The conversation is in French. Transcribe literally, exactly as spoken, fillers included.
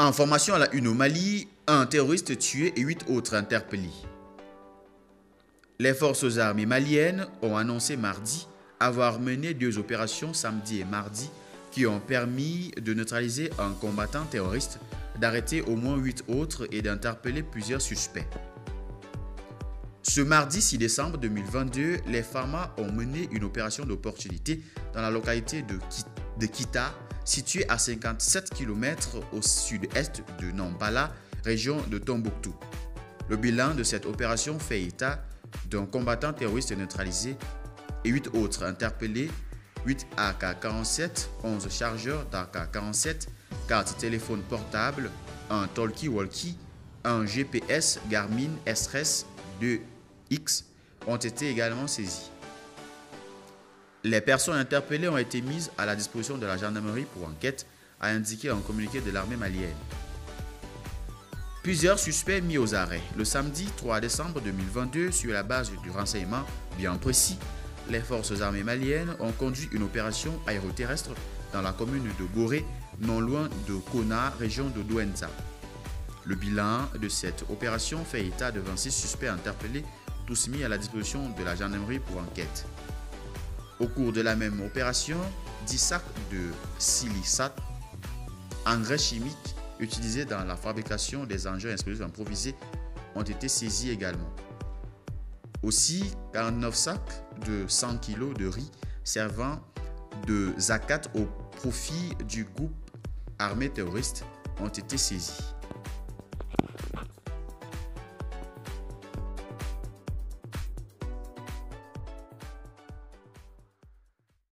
Information à la une au Mali, un terroriste tué et huit autres interpellés. Les forces armées maliennes ont annoncé mardi avoir mené deux opérations samedi et mardi qui ont permis de neutraliser un combattant terroriste, d'arrêter au moins huit autres et d'interpeller plusieurs suspects. Ce mardi six décembre deux mille vingt-deux, les Farma ont mené une opération d'opportunité dans la localité de, de Kita, située à cinquante-sept kilomètres au sud-est de Nambala, région de Tombouctou. Le bilan de cette opération fait état d'un combattant terroriste neutralisé et huit autres interpellés, huit A K quarante-sept, onze chargeurs d'A K quarante-sept, quatre téléphones portables, un talkie-walkie, un G P S Garmin S R S deux X ont été également saisis. Les personnes interpellées ont été mises à la disposition de la gendarmerie pour enquête, a indiqué un communiqué de l'armée malienne. Plusieurs suspects mis aux arrêts. Le samedi trois décembre deux mille vingt-deux, sur la base du renseignement bien précis, les forces armées maliennes ont conduit une opération aéroterrestre dans la commune de Gorée, non loin de Kona, région de Douentza. Le bilan de cette opération fait état de vingt-six suspects interpellés, tous mis à la disposition de la gendarmerie pour enquête. Au cours de la même opération, dix sacs de silicate, engrais chimique utilisé dans la fabrication des engins explosifs improvisés, ont été saisis également. Aussi, quarante-neuf sacs de cent kilos de riz servant de zakat au profit du groupe armé terroriste ont été saisis.